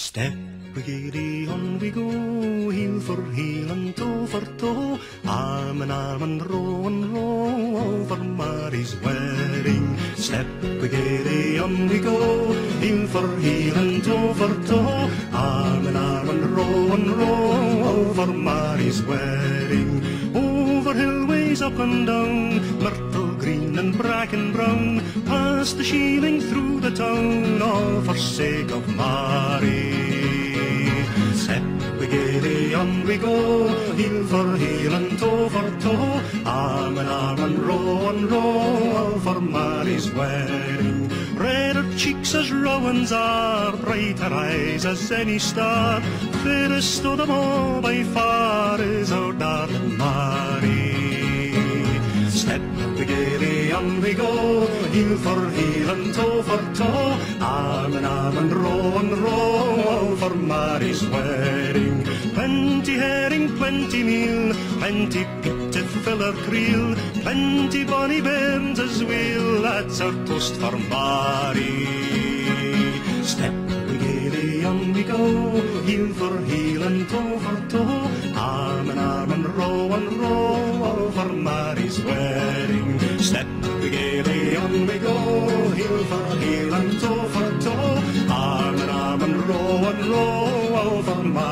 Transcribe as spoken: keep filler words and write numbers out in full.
Step giddy on we go, heel for heel and toe for toe, arm in arm and row and row for Mary's wedding. Step giddy on we go, heel for heel and toe for toe, arm in arm and row and row for Mary's wedding. Over hillways up and down, myrtle green and bracken brown, past the shealing through the town, all for sake of Mary. Step giddy on we go, heel for heel and toe for toe, arm in arm and row and row, all for Mary's wedding. Redder cheeks as rowans are, brighter eyes as any star, fairest of them all by far is our darling Mary. Step giddy on we go, heel for heel and toe for toe, arm in arm and row and row, all for Mary's wedding. Plenty herring, plenty meal, plenty peat to fill our creel, plenty bonny bairns as well, that's our toast for Mary. Step giddy on we go, heel for heel and toe for toe, arm in arm and row and row, all for Mary's wedding. Step giddy on we go, heel for heel and toe for toe, arm in arm and row and row, all for Mary's wedding.